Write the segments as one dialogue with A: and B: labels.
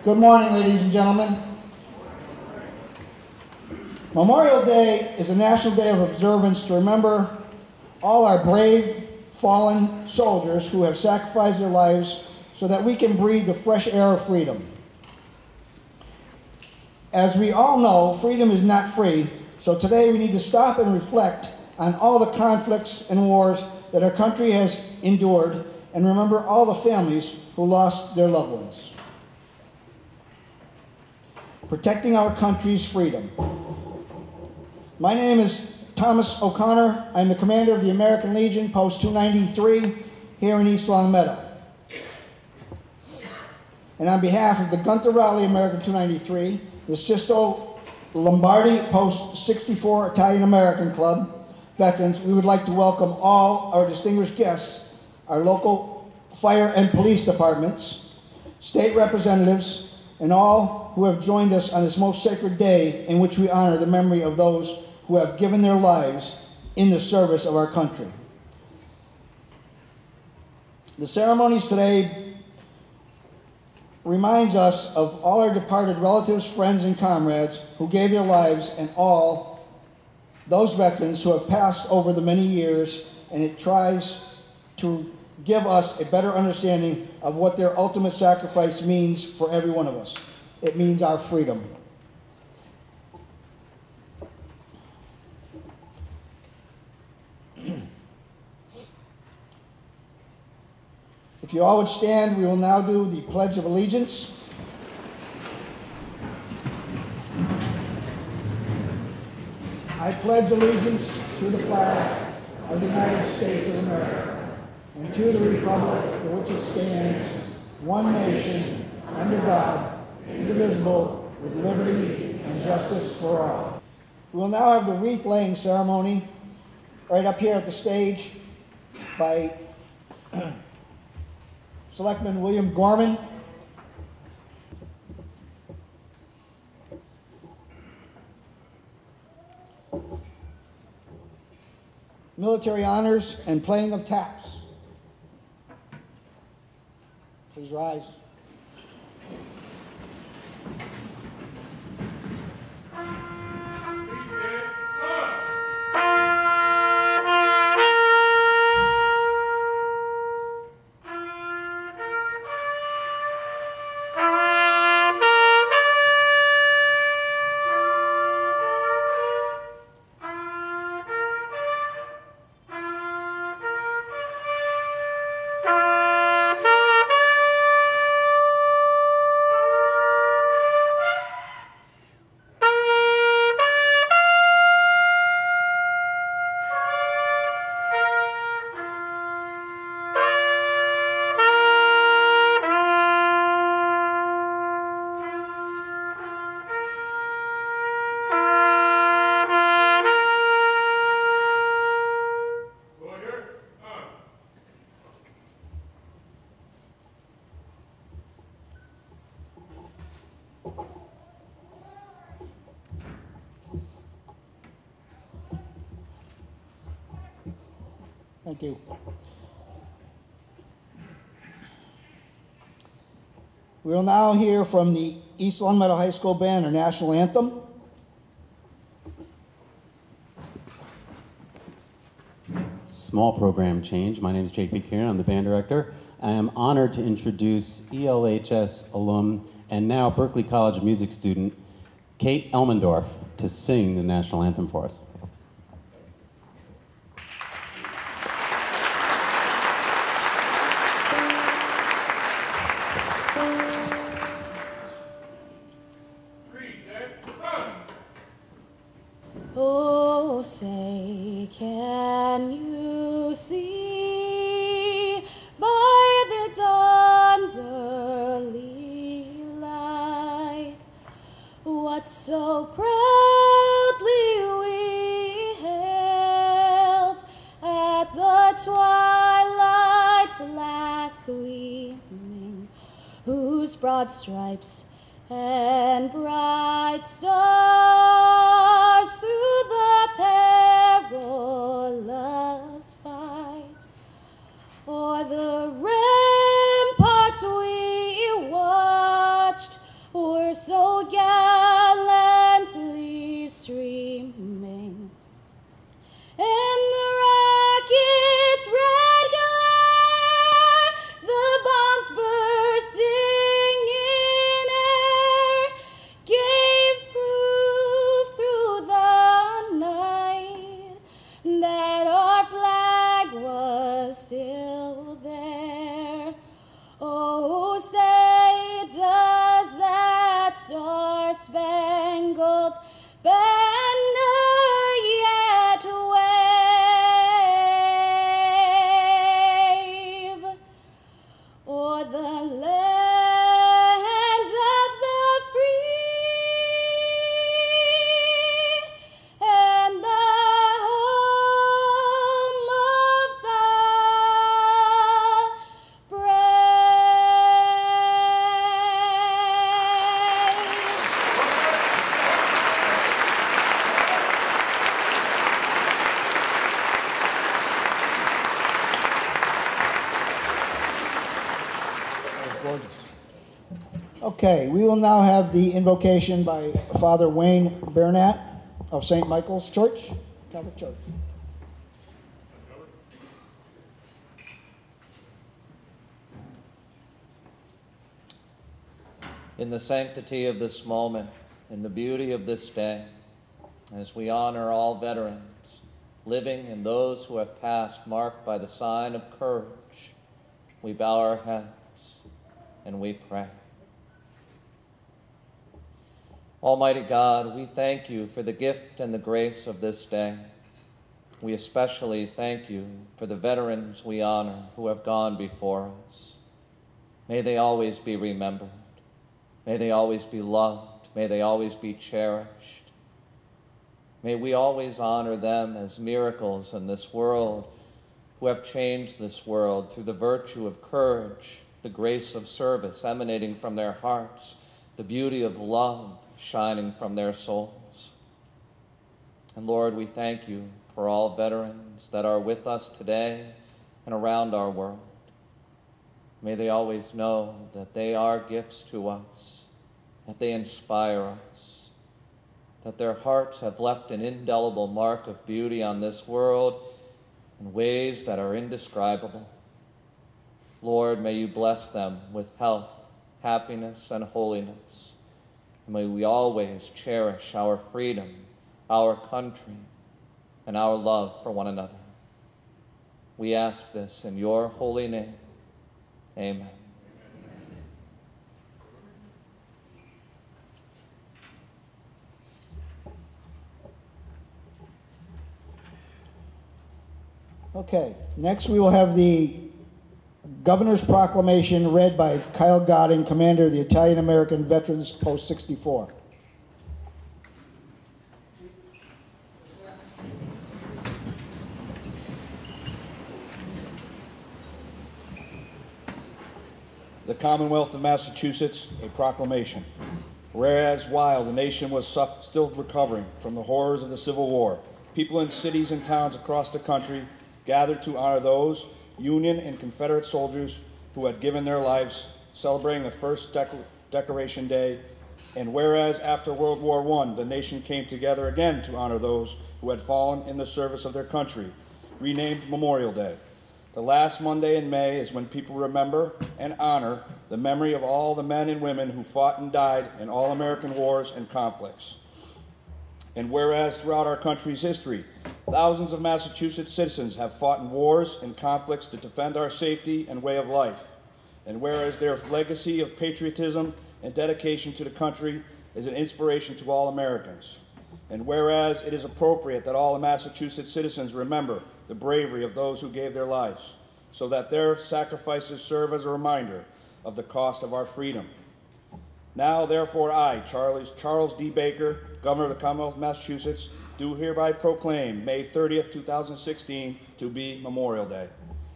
A: Good morning, ladies and gentlemen. Memorial Day is a national day of observance to remember all our brave, fallen soldiers who have sacrificed their lives so that we can breathe the fresh air of freedom. As we all know, freedom is not free, so today we need to stop and reflect on all the conflicts and wars that our country has endured and remember all the families who lost their loved ones. Protecting our country's freedom. My name is Thomas O'Connor. I'm the commander of the American Legion, Post 293, here in East Long Meadow. And on behalf of the Gunther Rowley American 293, the Sisto Lombardi Post 64 Italian American Club veterans, we would like to welcome all our distinguished guests, our local fire and police departments, state representatives, and all who have joined us on this most sacred day in which we honor the memory of those who have given their lives in the service of our country. The ceremonies today reminds us of all our departed relatives, friends, and comrades who gave their lives and all those veterans who have passed over the many years, and it tries to give us a better understanding of what their ultimate sacrifice means for every one of us. It means our freedom. If you all would stand, we will now do the Pledge of Allegiance. I pledge allegiance to the flag of the United States of America and to the republic for which it stands, one nation, under God, indivisible, with liberty and justice for all. We will now have the wreath-laying ceremony right up here at the stage by Selectman William Gorman. Military honors and playing of taps. Please rise. Thank you. We will now hear from the East Long Meadow High School Band, our national anthem.
B: Small program change. My name is Jake Buchanan. I'm the band director. I am honored to introduce ELHS alum and now Berklee College music student Kate Elmendorf to sing the national anthem for us.
C: Oh, say, can you see by the dawn's early light what so proudly we hailed at the twilight's last gleaming, whose broad stripes and bright stars through the perilous fight o'er the ramparts we watched o'er the land of the free and the home of the brave.
A: Okay, we will now have the invocation by Father Wayne Burnett of St. Michael's Church, Catholic Church.
D: In the sanctity of this moment, in the beauty of this day, as we honor all veterans, living and those who have passed marked by the sign of courage, we bow our heads and we pray. Almighty God, we thank you for the gift and the grace of this day. We especially thank you for the veterans we honor who have gone before us. May they always be remembered. May they always be loved. May they always be cherished. May we always honor them as miracles in this world who have changed this world through the virtue of courage, the grace of service emanating from their hearts, the beauty of love shining from their souls. And Lord, we thank you for all veterans that are with us today and around our world. May they always know that they are gifts to us, that they inspire us, that their hearts have left an indelible mark of beauty on this world in ways that are indescribable. Lord, may you bless them with health, happiness, and holiness. And may we always cherish our freedom, our country, and our love for one another. We ask this in your holy name. Amen.
A: Okay, next we will have the Governor's Proclamation read by Kyle Godding, Commander of the Italian-American Veterans Post 64.
E: The Commonwealth of Massachusetts, a proclamation. Whereas while the nation was still recovering from the horrors of the Civil War, people in cities and towns across the country gathered to honor those Union and Confederate soldiers who had given their lives, celebrating the first Decoration Day. And whereas after World War I, the nation came together again to honor those who had fallen in the service of their country, renamed Memorial Day. The last Monday in May is when people remember and honor the memory of all the men and women who fought and died in all American wars and conflicts. And whereas throughout our country's history, thousands of Massachusetts citizens have fought in wars and conflicts to defend our safety and way of life. And whereas their legacy of patriotism and dedication to the country is an inspiration to all Americans. And whereas it is appropriate that all Massachusetts citizens remember the bravery of those who gave their lives, so that their sacrifices serve as a reminder of the cost of our freedom. Now, therefore, I, Charles D. Baker, Governor of the Commonwealth of Massachusetts, do hereby proclaim May 30th, 2016 to be Memorial Day.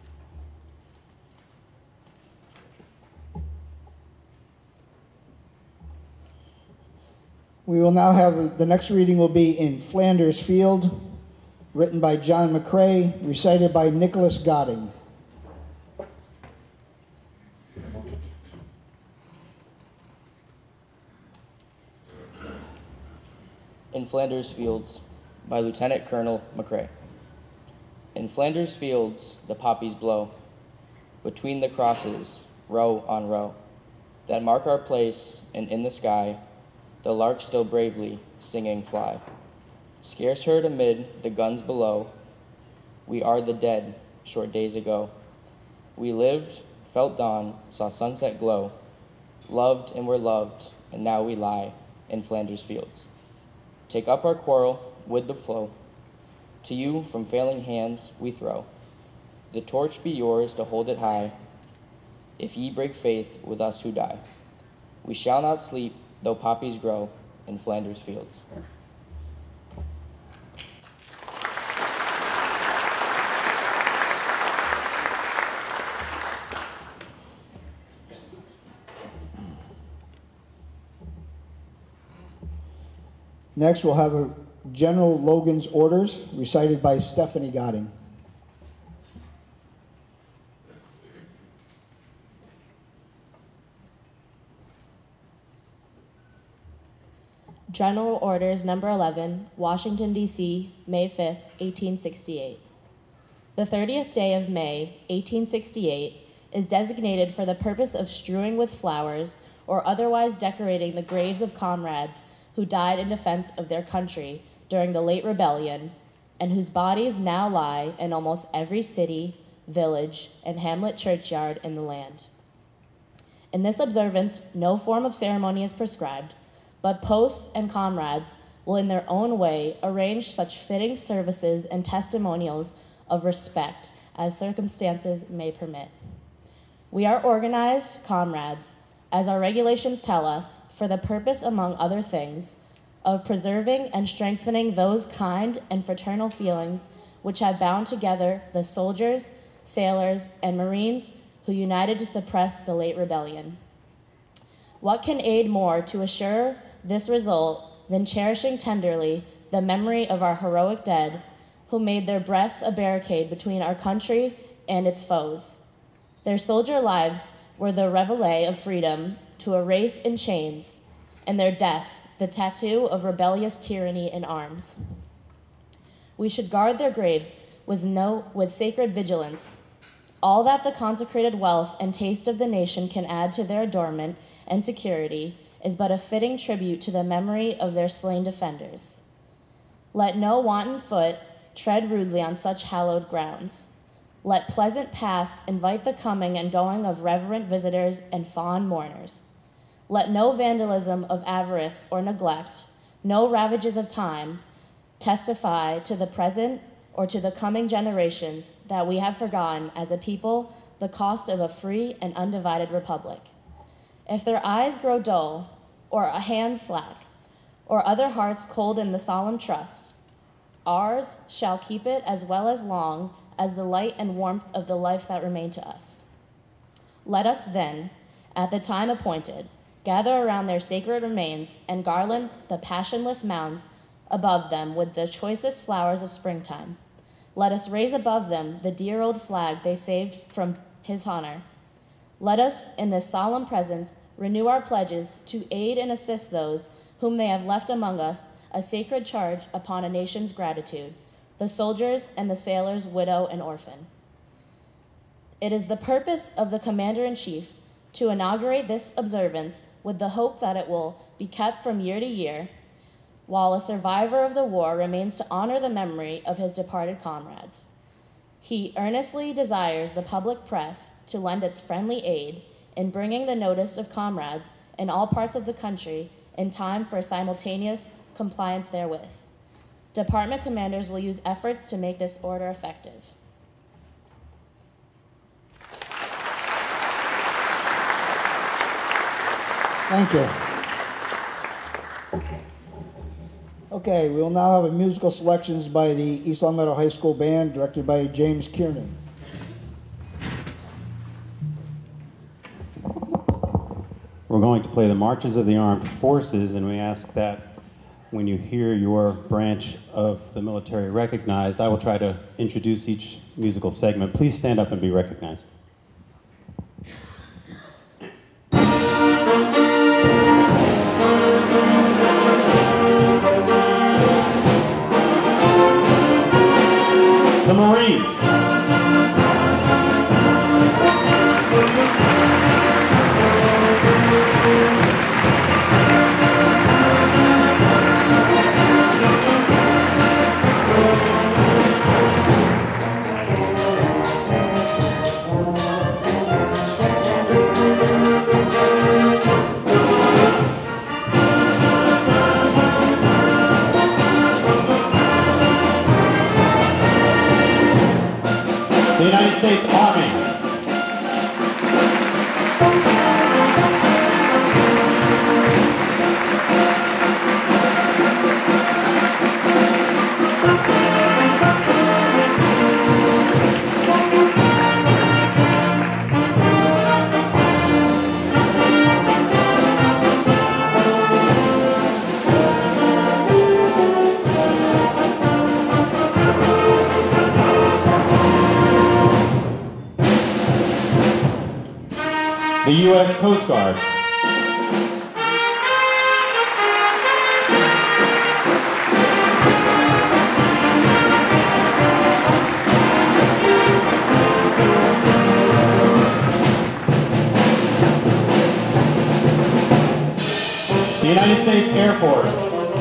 A: We will now have, the next reading will be in Flanders Field, written by John McCrae, recited by Nicholas Godding.
F: In Flanders Fields by Lieutenant Colonel McCrae. In Flanders Fields the poppies blow, between the crosses, row on row, that mark our place, and in the sky the larks still bravely singing fly. Scarce heard amid the guns below, we are the dead short days ago. We lived, felt dawn, saw sunset glow, loved and were loved, and now we lie in Flanders Fields. Take up our quarrel with the flow, to you from failing hands we throw. The torch be yours to hold it high, if ye break faith with us who die. We shall not sleep, though poppies grow in Flanders fields.
A: Next, we'll have a General Logan's orders recited by Stephanie Gotting.
G: General Orders Number 11, Washington, D.C., May 5th, 1868. The 30th day of May, 1868, is designated for the purpose of strewing with flowers or otherwise decorating the graves of comrades who died in defense of their country during the late rebellion and whose bodies now lie in almost every city, village, and hamlet churchyard in the land. In this observance, no form of ceremony is prescribed, but posts and comrades will in their own way arrange such fitting services and testimonials of respect as circumstances may permit. We are organized, comrades, as our regulations tell us, for the purpose, among other things, of preserving and strengthening those kind and fraternal feelings which have bound together the soldiers, sailors, and Marines who united to suppress the late rebellion. What can aid more to assure this result than cherishing tenderly the memory of our heroic dead who made their breasts a barricade between our country and its foes? Their soldier lives were the reveille of freedom to a race in chains, and their deaths the tattoo of rebellious tyranny in arms. We should guard their graves with sacred vigilance. All that the consecrated wealth and taste of the nation can add to their adornment and security is but a fitting tribute to the memory of their slain defenders. Let no wanton foot tread rudely on such hallowed grounds. Let pleasant paths invite the coming and going of reverent visitors and fond mourners. Let no vandalism of avarice or neglect, no ravages of time, testify to the present or to the coming generations that we have forgotten as a people the cost of a free and undivided republic. If their eyes grow dull, or a hand slack, or other hearts cold in the solemn trust, ours shall keep it as well as long as the light and warmth of the life that remain to us. Let us then, at the time appointed, gather around their sacred remains and garland the passionless mounds above them with the choicest flowers of springtime. Let us raise above them the dear old flag they saved from his honor. Let us, in this solemn presence, renew our pledges to aid and assist those whom they have left among us, a sacred charge upon a nation's gratitude, the soldiers and the sailors, widow and orphan. It is the purpose of the Commander-in-Chief to inaugurate this observance with the hope that it will be kept from year to year, while a survivor of the war remains to honor the memory of his departed comrades. He earnestly desires the public press to lend its friendly aid in bringing the notice of comrades in all parts of the country in time for simultaneous compliance therewith. Department commanders will use efforts to make this order effective.
A: Thank you. Okay, we will now have a musical selections by the East Long Meadow High School Band, directed by James Kiernan.
B: We're going to play the Marches of the Armed Forces, and we ask that when you hear your branch of the military recognized, I will try to introduce each musical segment. Please stand up and be recognized. The Marines. U.S. Coast Guard. The United States Air Force.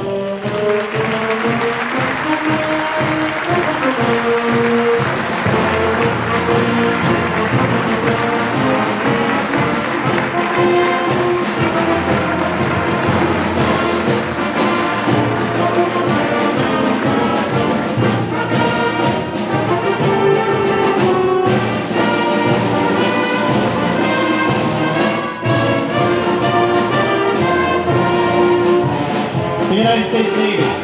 B: The United States Navy.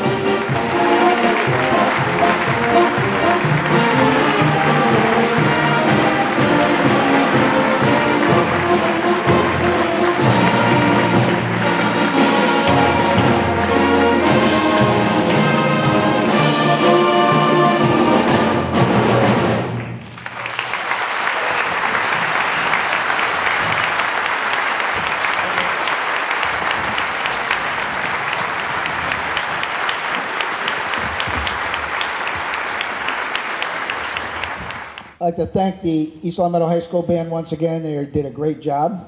A: I'd like to thank the East Long Meadow High School band once again. They did a great job.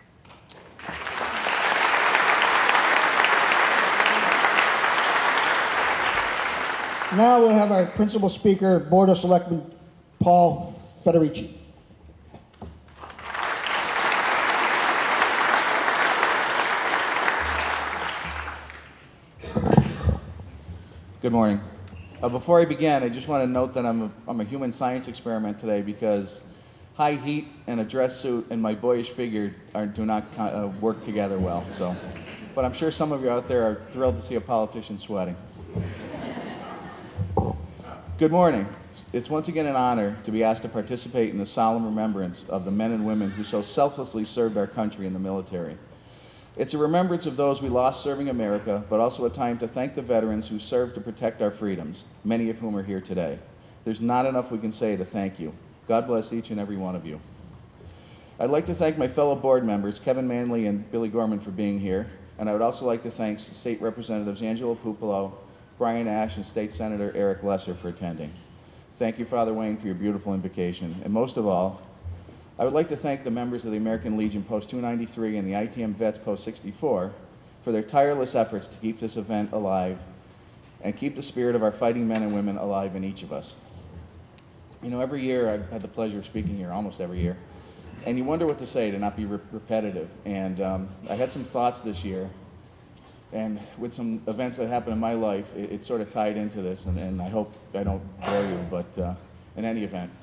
A: Now we'll have our principal speaker, Board of Selectmen, Paul Federici.
H: Good morning. Before I begin, I just want to note that I'm a human science experiment today because high heat and a dress suit and my boyish figure do not work together well. But I'm sure some of you out there are thrilled to see a politician sweating. Good morning. It's once again an honor to be asked to participate in the solemn remembrance of the men and women who so selflessly served our country in the military. It's a remembrance of those we lost serving America, but also a time to thank the veterans who served to protect our freedoms, many of whom are here today. There's not enough we can say to thank you. God bless each and every one of you. I'd like to thank my fellow board members, Kevin Manley and Billy Gorman, for being here, and I would also like to thank State Representatives Angelo Pupolo, Brian Ash, and State Senator Eric Lesser for attending. Thank you, Father Wayne, for your beautiful invocation, and most of all, I would like to thank the members of the American Legion Post 293 and the ITM Vets Post 64 for their tireless efforts to keep this event alive and keep the spirit of our fighting men and women alive in each of us. You know, every year I've had the pleasure of speaking here, almost every year, and you wonder what to say to not be repetitive. And I had some thoughts this year, and with some events that happened in my life, it sort of tied into this, and I hope I don't bore you, but in any event.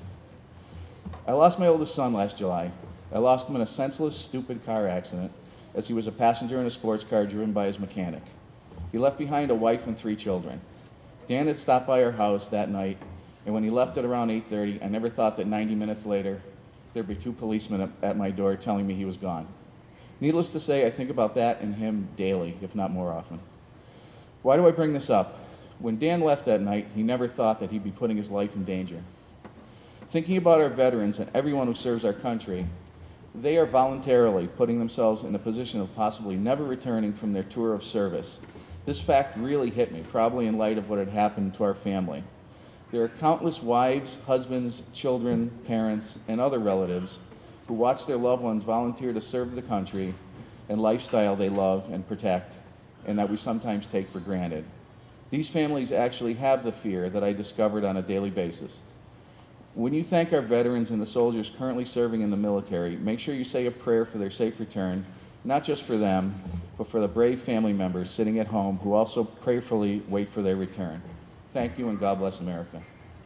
H: I lost my oldest son last July. I lost him in a senseless, stupid car accident as he was a passenger in a sports car driven by his mechanic. He left behind a wife and 3 children. Dan had stopped by our house that night, and when he left at around 8:30, I never thought that 90 minutes later, there'd be 2 policemen at my door telling me he was gone. Needless to say, I think about that and him daily, if not more often. Why do I bring this up? When Dan left that night, he never thought that he'd be putting his life in danger. Thinking about our veterans and everyone who serves our country, they are voluntarily putting themselves in a position of possibly never returning from their tour of service. This fact really hit me, probably in light of what had happened to our family. There are countless wives, husbands, children, parents, and other relatives who watch their loved ones volunteer to serve the country and lifestyle they love and protect, and that we sometimes take for granted. These families actually have the fear that I discovered on a daily basis. When you thank our veterans and the soldiers currently serving in the military, make sure you say a prayer for their safe return, not just for them, but for the brave family members sitting at home who also prayerfully wait for their return. Thank you, and God bless America.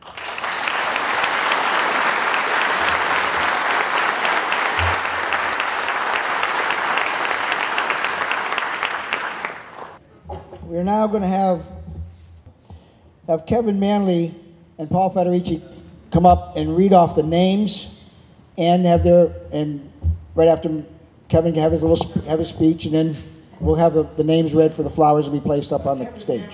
A: We're now going to have Kevin Manley and Paul Federici come up and read off the names and right after Kevin can have his speech, and then we'll have the names read for the flowers to be placed up on the stage.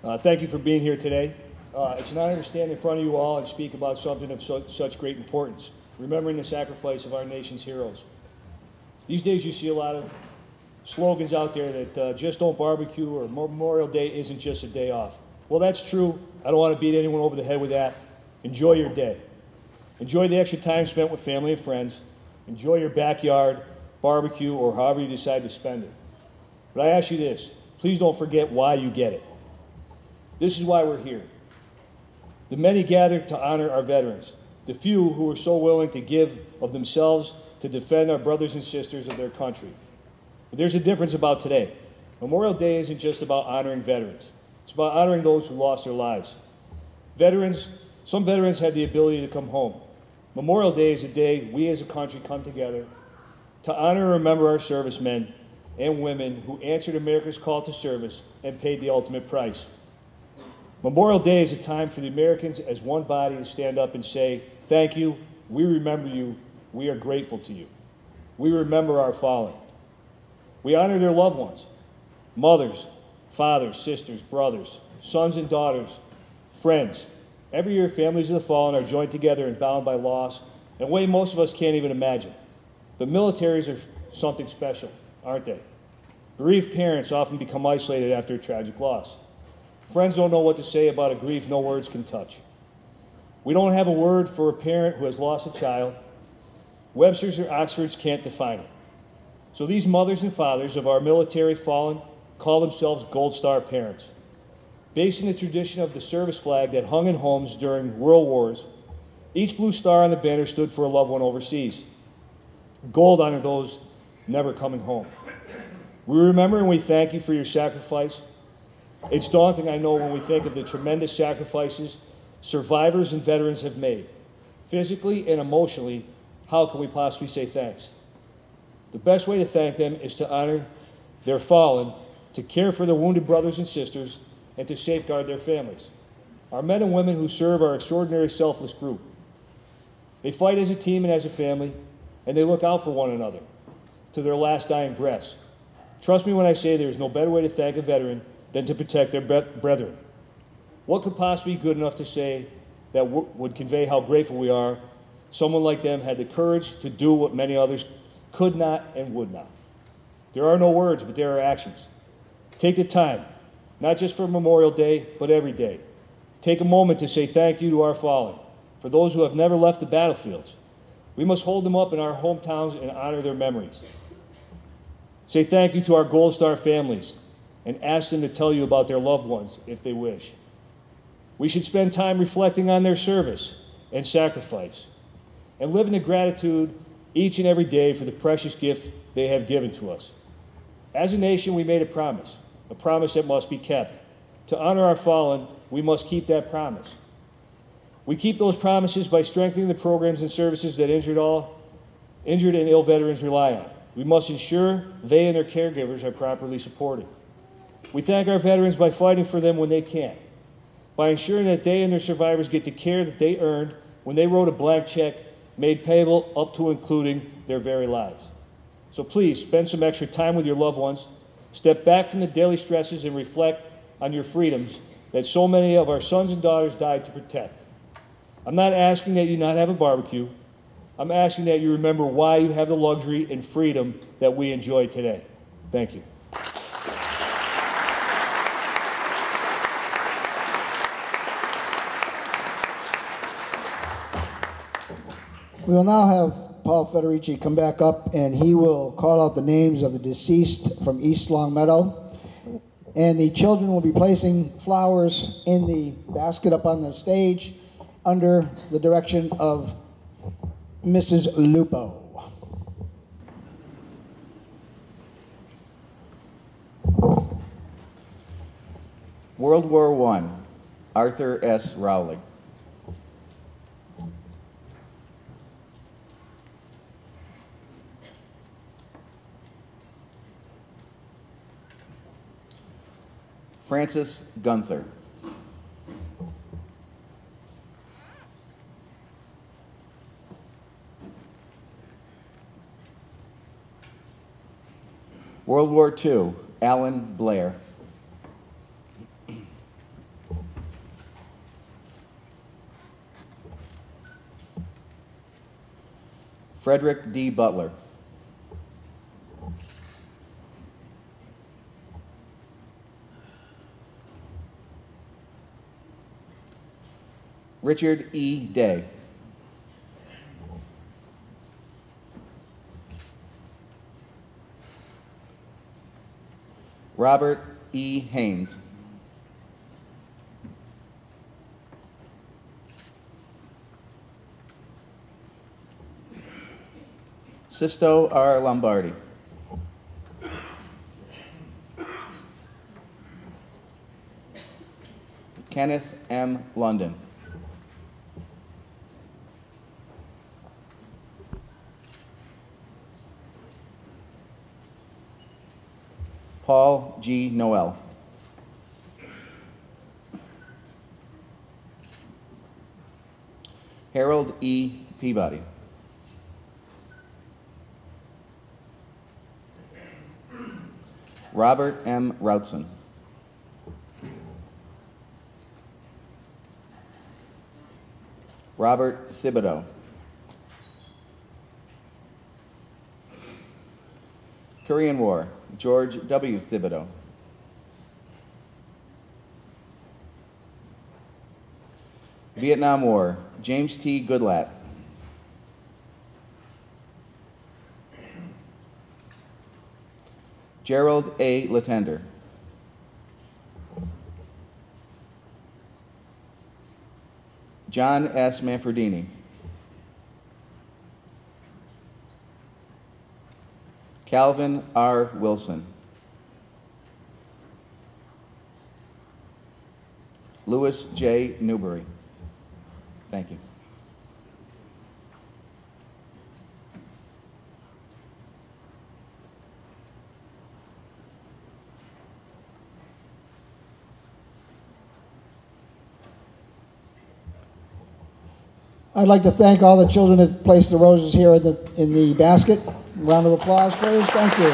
I: Thank you for being here today. It's an honor to stand in front of you all and speak about something of such great importance, remembering the sacrifice of our nation's heroes. These days you see a lot of slogans out there that just don't barbecue or Memorial Day isn't just a day off. Well, that's true. I don't want to beat anyone over the head with that. Enjoy your day. Enjoy the extra time spent with family and friends. Enjoy your backyard, barbecue, or however you decide to spend it. But I ask you this, please don't forget why you get it. This is why we're here. The many gathered to honor our veterans, the few who were so willing to give of themselves to defend our brothers and sisters of their country. But there's a difference about today. Memorial Day isn't just about honoring veterans. It's about honoring those who lost their lives. Some veterans had the ability to come home. Memorial Day is a day we as a country come together to honor and remember our servicemen and women who answered America's call to service and paid the ultimate price. Memorial Day is a time for the Americans as one body to stand up and say, thank you, we remember you, we are grateful to you. We remember our fallen. We honor their loved ones, mothers, fathers, sisters, brothers, sons and daughters, friends. Every year, families of the fallen are joined together and bound by loss in a way most of us can't even imagine. But militaries are something special, aren't they? Bereaved parents often become isolated after a tragic loss. Friends don't know what to say about a grief no words can touch. We don't have a word for a parent who has lost a child. Webster's or Oxford's can't define it. So these mothers and fathers of our military fallen call themselves Gold Star parents. Based on the tradition of the service flag that hung in homes during world wars, each blue star on the banner stood for a loved one overseas. Gold honored those never coming home. We remember and we thank you for your sacrifice. It's daunting, I know, when we think of the tremendous sacrifices survivors and veterans have made. Physically and emotionally, how can we possibly say thanks? The best way to thank them is to honor their fallen, to care for their wounded brothers and sisters, and to safeguard their families. Our men and women who serve are an extraordinary, selfless group. They fight as a team and as a family, and they look out for one another to their last dying breaths. Trust me when I say there is no better way to thank a veteran than to protect their brethren. What could possibly be good enough to say that would convey how grateful we are someone like them had the courage to do what many others could not and would not? There are no words, but there are actions. Take the time, not just for Memorial Day, but every day. Take a moment to say thank you to our fallen, for those who have never left the battlefields. We must hold them up in our hometowns and honor their memories. Say thank you to our Gold Star families and ask them to tell you about their loved ones if they wish. We should spend time reflecting on their service and sacrifice and live in the gratitude each and every day for the precious gift they have given to us. As a nation, we made a promise that must be kept. To honor our fallen, we must keep that promise. We keep those promises by strengthening the programs and services that injured and ill veterans rely on. We must ensure they and their caregivers are properly supported. We thank our veterans by fighting for them when they can't, by ensuring that they and their survivors get the care that they earned when they wrote a blank check made payable up to including their very lives. So please spend some extra time with your loved ones, step back from the daily stresses and reflect on your freedoms that so many of our sons and daughters died to protect. I'm not asking that you not have a barbecue. I'm asking that you remember why you have the luxury and freedom that we enjoy today. Thank you.
A: We will now have Paul Federici come back up, and he will call out the names of the deceased from East Longmeadow. And the children will be placing flowers in the basket up on the stage under the direction of Mrs. Lupo.
H: World War I, Arthur S. Rowley. Francis Gunther. World War II, Alan Blair. Frederick D. Butler. Richard E. Day. Robert E. Haynes. Sisto R. Lombardi. Kenneth M. London. Paul G. Noel. Harold E. Peabody. Robert M. Routson. Robert Thibodeau. Korean War, George W. Thibodeau. Vietnam War, James T. Goodlatte. Gerald A. Latender. John S. Manfredini. Calvin R. Wilson. Louis J. Newberry. Thank you.
A: I'd like to thank all the children that placed the roses here in the basket. Round of applause, please. Thank you.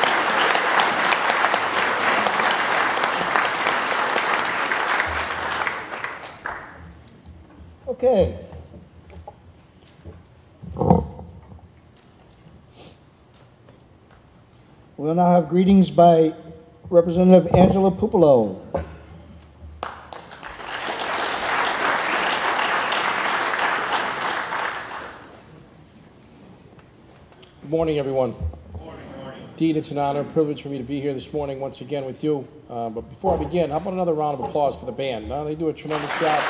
A: Okay. We'll now have greetings by Representative Angela Pupolo.
J: Good morning, everyone. Indeed, it's an honor and privilege for me to be here this morning once again with you. But before I begin, how about another round of applause for the band? They do a tremendous job.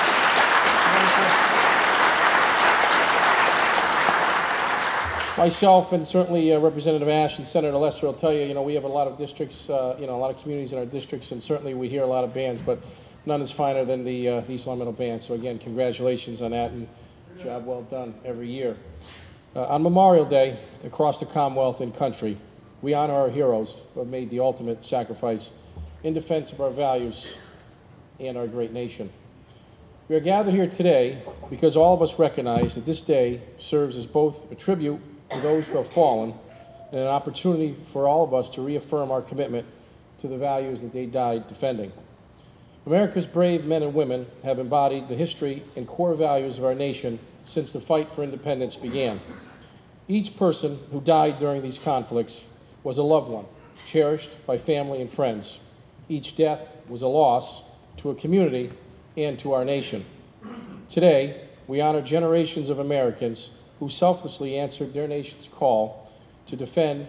J: Myself and certainly Representative Ash and Senator Lesser will tell you, we have a lot of districts, a lot of communities in our districts, and certainly we hear a lot of bands, but none is finer than the East Long Meadow Band. So again, congratulations on that, and job well done every year. On Memorial Day, across the Commonwealth and country, we honor our heroes who have made the ultimate sacrifice in defense of our values and our great nation. We are gathered here today because all of us recognize that this day serves as both a tribute to those who have fallen and an opportunity for all of us to reaffirm our commitment to the values that they died defending. America's brave men and women have embodied the history and core values of our nation since the fight for independence began. Each person who died during these conflicts was a loved one, cherished by family and friends. Each death was a loss to a community and to our nation. Today, we honor generations of Americans who selflessly answered their nation's call to defend,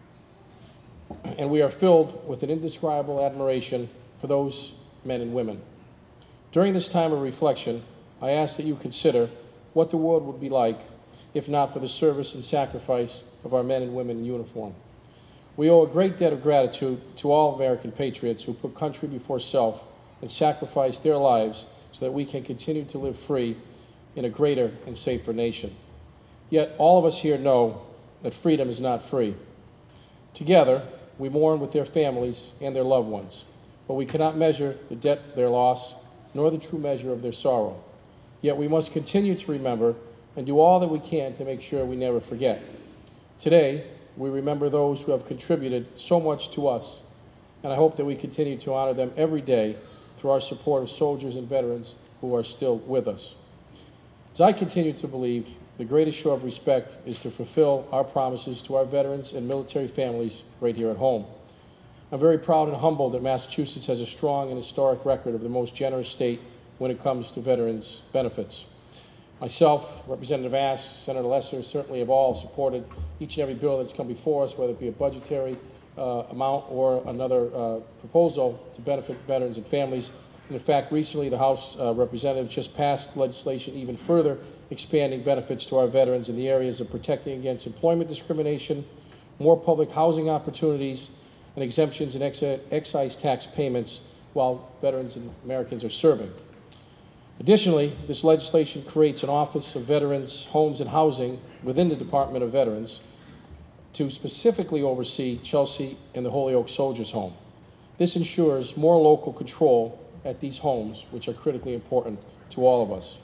J: and we are filled with an indescribable admiration for those men and women. During this time of reflection, I ask that you consider what the world would be like if not for the service and sacrifice of our men and women in uniform. We owe a great debt of gratitude to all American patriots who put country before self and sacrificed their lives so that we can continue to live free in a greater and safer nation. Yet all of us here know that freedom is not free. Together, we mourn with their families and their loved ones, but we cannot measure the debt of their loss nor the true measure of their sorrow. Yet we must continue to remember and do all that we can to make sure we never forget. Today, we remember those who have contributed so much to us, and I hope that we continue to honor them every day through our support of soldiers and veterans who are still with us. As I continue to believe the greatest show of respect is to fulfill our promises to our veterans and military families right here at home. I'm very proud and humbled that Massachusetts has a strong and historic record of the most generous state when it comes to veterans' benefits. Myself, Representative Ash, Senator Lesser, certainly have all supported each and every bill that's come before us, whether it be a budgetary amount or another proposal to benefit veterans and families. And in fact, recently the House Representative just passed legislation even further expanding benefits to our veterans in the areas of protecting against employment discrimination, more public housing opportunities, and exemptions in excise tax payments while veterans and Americans are serving. Additionally, this legislation creates an Office of Veterans, Homes and Housing within the Department of Veterans to specifically oversee Chelsea and the Holyoke Soldiers' Home. This ensures more local control at these homes, which are critically important to all of us.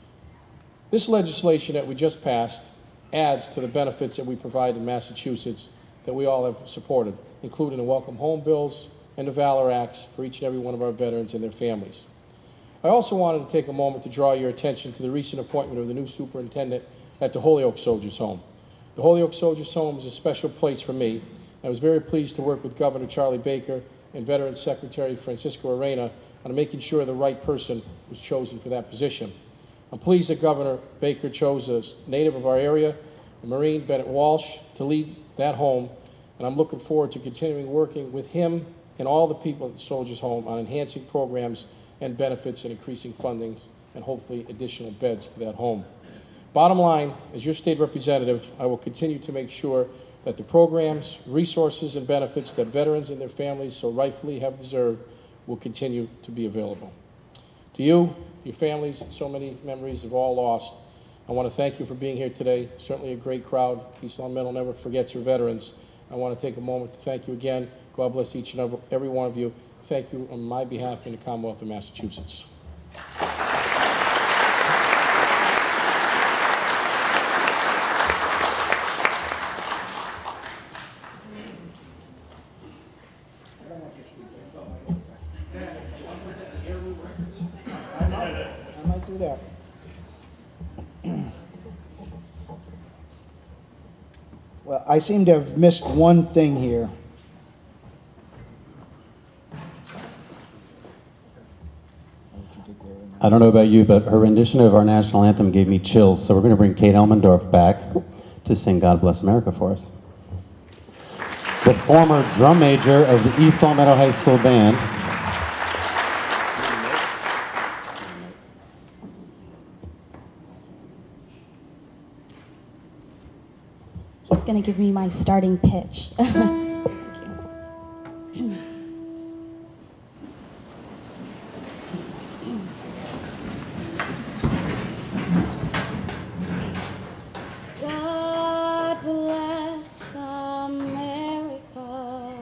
J: This legislation that we just passed adds to the benefits that we provide in Massachusetts that we all have supported, including the Welcome Home Bills and the Valor Acts for each and every one of our veterans and their families. I also wanted to take a moment to draw your attention to the recent appointment of the new superintendent at the Holyoke Soldiers' Home. The Holyoke Soldiers' Home is a special place for me. I was very pleased to work with Governor Charlie Baker and Veterans Secretary Francisco Arena on making sure the right person was chosen for that position. I'm pleased that Governor Baker chose a native of our area, a Marine, Bennett Walsh, to lead that home, and I'm looking forward to continuing working with him and all the people at the Soldiers' Home on enhancing programs and benefits and increasing funding and hopefully additional beds to that home. Bottom line, as your state representative, I will continue to make sure that the programs, resources, and benefits that veterans and their families so rightfully have deserved will continue to be available. To you, your families, and so many memories have all lost, I want to thank you for being here today. Certainly a great crowd. East Long Meadow never forgets her veterans. I want to take a moment to thank you again. God bless each and every one of you. Thank you on my behalf and the Commonwealth of Massachusetts.
A: I might do that. Well, I seem to have missed one thing here.
B: I don't know about you, but her rendition of our national anthem gave me chills, so we're going to bring Kate Elmendorf back to sing God Bless America for us. The former drum major of the East Long Meadow High School Band.
C: He's going to give me my starting pitch. God bless America,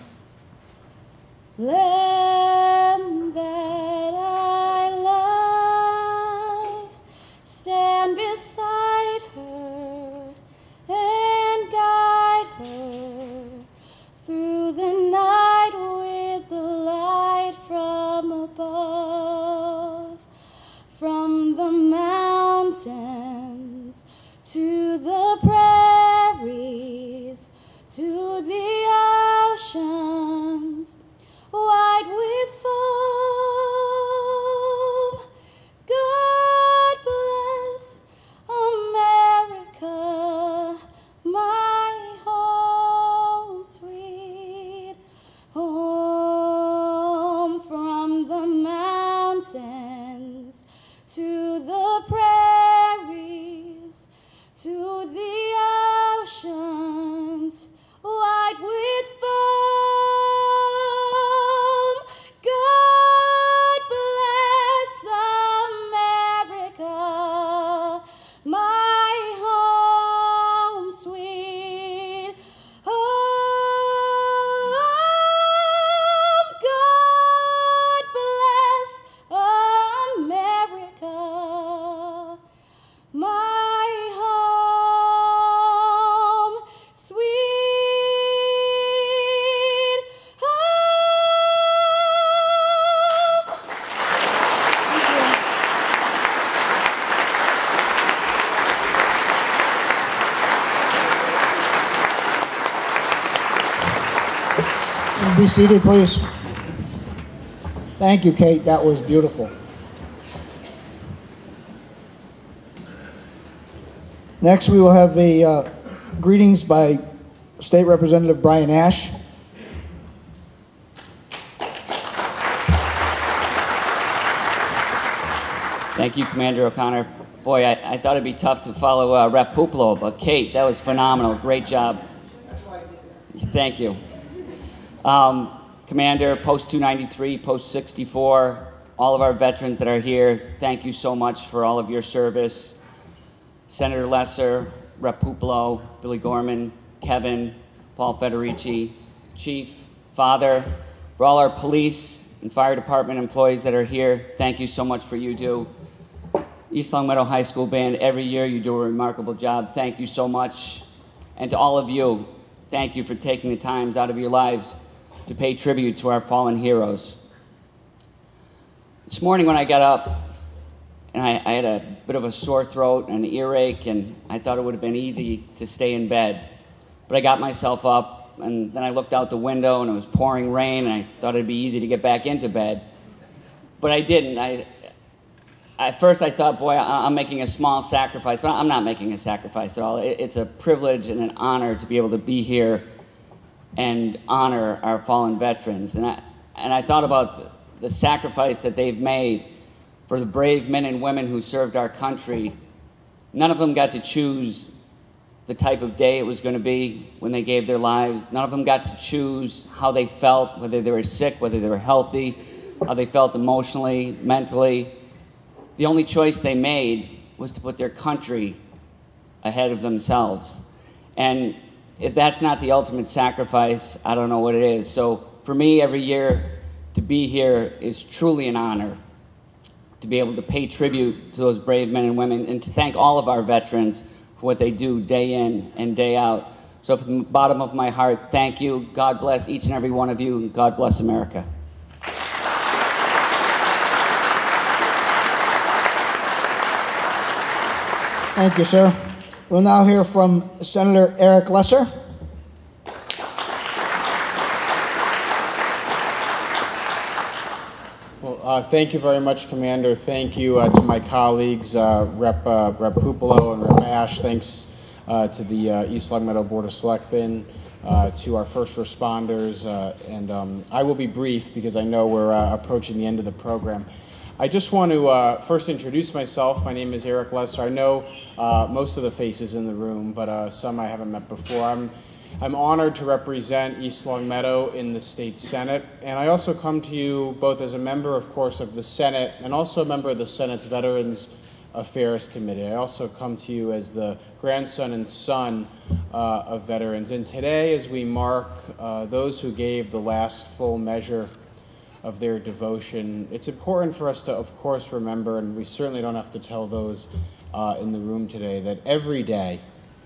C: land that I love. Stand beside her and guide her through the night with the light from above, from the mountains to the prairies, to the oceans, white with foam. God bless America, my home, sweet home. From the mountains to the prairies, to the oceans, white with foam. God bless America, my home, sweet home. God bless America,
A: be seated, please. Thank you, Kate. That was beautiful. Next, we will have the greetings by State Representative Brian Ash.
K: Thank you, Commander O'Connor. Boy, I thought it'd be tough to follow Rep. Puplo, but Kate, that was phenomenal. Great job. Thank you. Commander, Post 293, Post 64, all of our veterans that are here, thank you so much for all of your service. Senator Lesser, Rep. Puplo, Billy Gorman, Kevin, Paul Federici, Chief, Father, for all our police and fire department employees that are here, thank you so much for you do. East Longmeadow High School Band, every year you do a remarkable job. Thank you so much. And to all of you, thank you for taking the times out of your lives to pay tribute to our fallen heroes. This morning when I got up, and I had a bit of a sore throat and an earache, and I thought it would have been easy to stay in bed. But I got myself up, and then I looked out the window, and it was pouring rain, and I thought it'd be easy to get back into bed. But I didn't. At first I thought, boy, I'm making a small sacrifice, but I'm not making a sacrifice at all. It's a privilege and an honor to be able to be here and honor our fallen veterans. And I thought about the sacrifice that they've made for the brave men and women who served our country. None of them got to choose the type of day it was going to be when they gave their lives. None of them got to choose how they felt, whether they were sick, whether they were healthy, how they felt emotionally, mentally. The only choice they made was to put their country ahead of themselves. And if that's not the ultimate sacrifice, I don't know what it is. So for me, every year, to be here is truly an honor, to be able to pay tribute to those brave men and women and to thank all of our veterans for what they do day in and day out. So from the bottom of my heart, thank you. God bless each and every one of you, and God bless America.
A: Thank you, sir. We'll now hear from Senator Eric Lesser.
J: Well, thank you very much, Commander. Thank you to my colleagues, Rep. Puplo and Rep. Ash. Thanks to the East Longmeadow Board of Selectmen, to our first responders, and I will be brief because I know we're approaching the end of the program. I just want to first introduce myself. My name is Eric Lesser. I know most of the faces in the room, but some I haven't met before. I'm honored to represent East Longmeadow in the state Senate, and I also come to you both as a member, of course, of the Senate and also a member of the Senate's Veterans Affairs Committee. I also come to you as the grandson and son of veterans. And today, as we mark those who gave the last full measure of their devotion, it's important for us to, of course, remember, and we certainly don't have to tell those in the room today, that every day,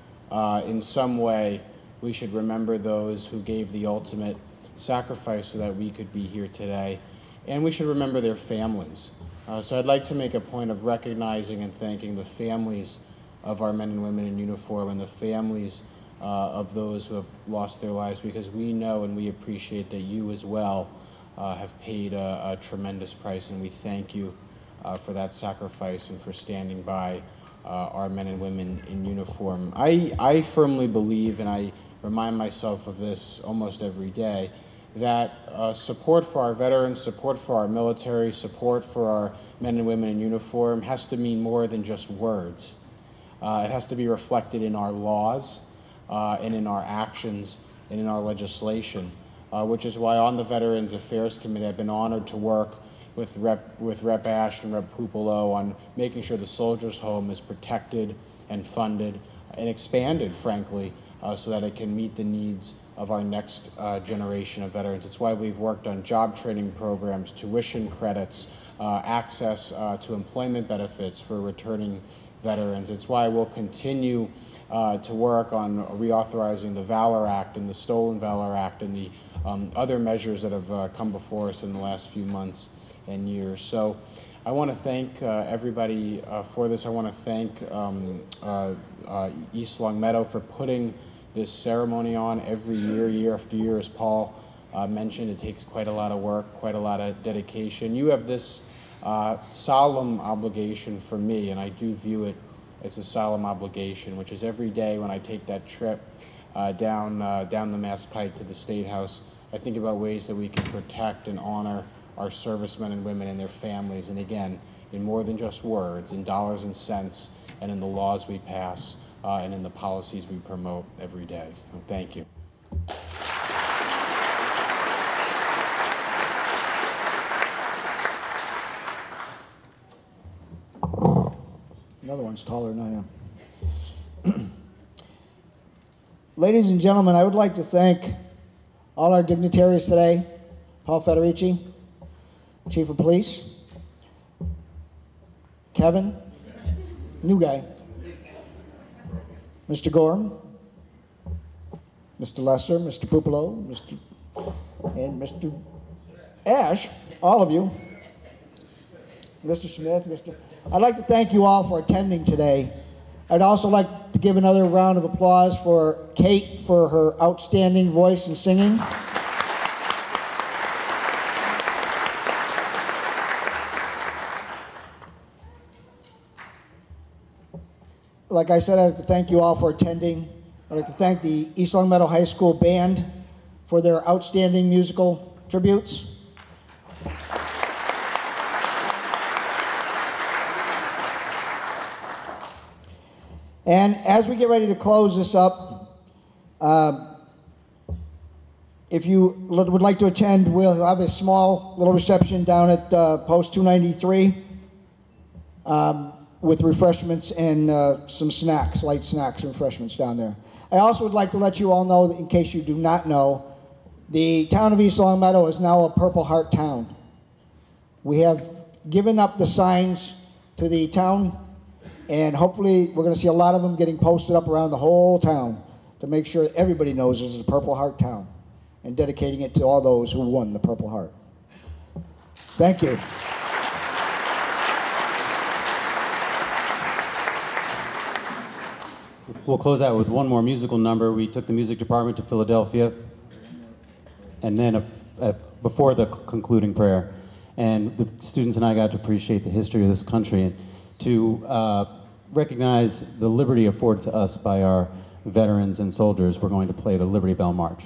J: in some way, we should remember those who gave the ultimate sacrifice so that we could be here today. And we should remember their families. So I'd like to make a point of recognizing and thanking the families of our men and women in uniform and the families of those who have lost their lives, because we know and we appreciate that you as well have paid a tremendous price, and we thank you for that sacrifice and for standing by our men and women in uniform. I firmly believe, and I remind myself of this almost every day, that support for our veterans, support for our military, support for our men and women in uniform has to mean more than just words. It has to be reflected in our laws and in our actions and in our legislation. Which is why on the Veterans Affairs Committee, I've been honored to work with Rep. Ash and Rep. Puplo on making sure the Soldiers' Home is protected and funded and expanded, frankly, so that it can meet the needs of our next generation of veterans. It's why we've worked on job training programs, tuition credits, access to employment benefits for returning veterans. It's why we'll continue to work on reauthorizing the Valor Act and the Stolen Valor Act and the other measures that have come before us in the last few months and years. So I want to thank everybody for this. I want to thank East Longmeadow for putting this ceremony on every year, year after year, as Paul mentioned, it takes quite a lot of work, quite a lot of dedication. You have this solemn obligation for me, and I do view it as a solemn obligation, which is every day when I take that trip down the Mass Pike to the State House, I think about ways that we can protect and honor our servicemen and women and their families, and again, in more than just words, in dollars and cents, and in the laws we pass, and in the policies we promote every day. So thank you.
A: Another one's taller than I am. Ladies and gentlemen, I would like to thank all our dignitaries today. Paul Federici, Chief of Police. Kevin, new guy. Mr. Gorham, Mr. Lesser, Mr. Pupolo, and Mr. Ash, all of you. Mr. Smith, I'd like to thank you all for attending today. I'd also like to give another round of applause for Kate for her outstanding voice and singing. Like I said, I'd like to thank you all for attending. I'd like to thank the East Long Meadow High School Band for their outstanding musical tributes. And as we get ready to close this up, if you would like to attend, we'll have a small little reception down at Post 293 with refreshments and some snacks, light snacks and refreshments down there. I also would like to let you all know that in case you do not know, the town of East Long Meadow is now a Purple Heart town. We have given up the signs to the town, and hopefully we're going to see a lot of them getting posted up around the whole town to make sure everybody knows this is a Purple Heart town, and dedicating it to all those who won the Purple Heart. Thank you.
B: We'll close out with one more musical number. We took the music department to Philadelphia, and then before the concluding prayer, and the students and I got to appreciate the history of this country and to recognize the liberty afforded to us by our veterans and soldiers. We're going to play the Liberty Bell March.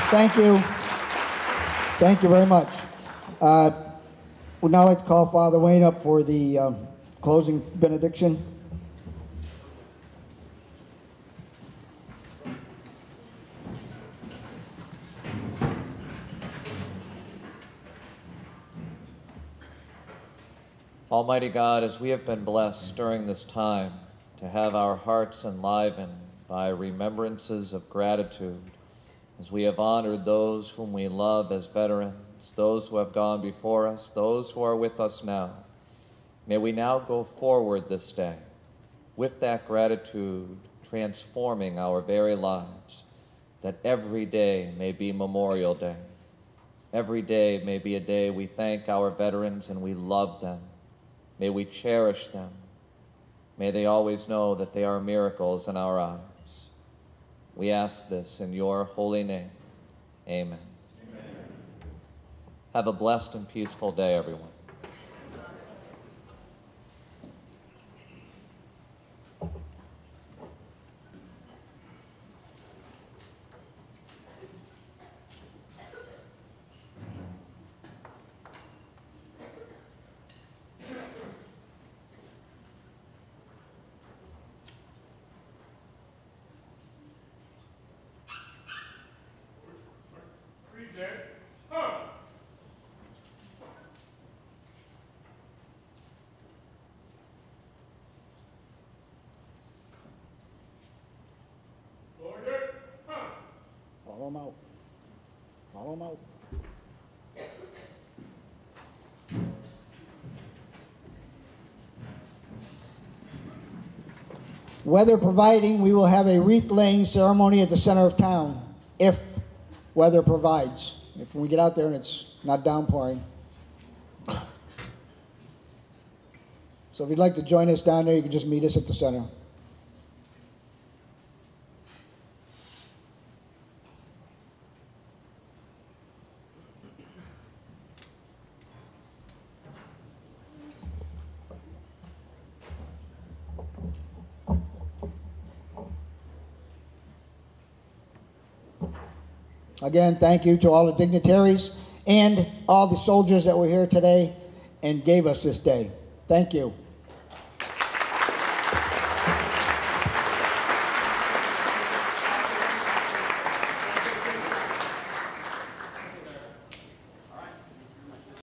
A: Thank you. Thank you very much. Would now like to call Father Wayne up for the closing benediction.
D: Almighty God, as we have been blessed during this time to have our hearts enlivened by remembrances of gratitude, as we have honored those whom we love as veterans, those who have gone before us, those who are with us now, may we now go forward this day with that gratitude transforming our very lives, that every day may be Memorial Day. Every day may be a day we thank our veterans and we love them. May we cherish them. May they always know that they are miracles in our eyes. We ask this in your holy name. Amen. Amen. Have a blessed and peaceful day, everyone.
A: Follow them out. Follow them out. Weather providing, we will have a wreath laying ceremony at the center of town, if weather provides. If we get out there and it's not downpouring. So if you'd like to join us down there, you can just meet us at the center. Again, thank you to all the dignitaries and all the soldiers that were here today and gave us this day. Thank you.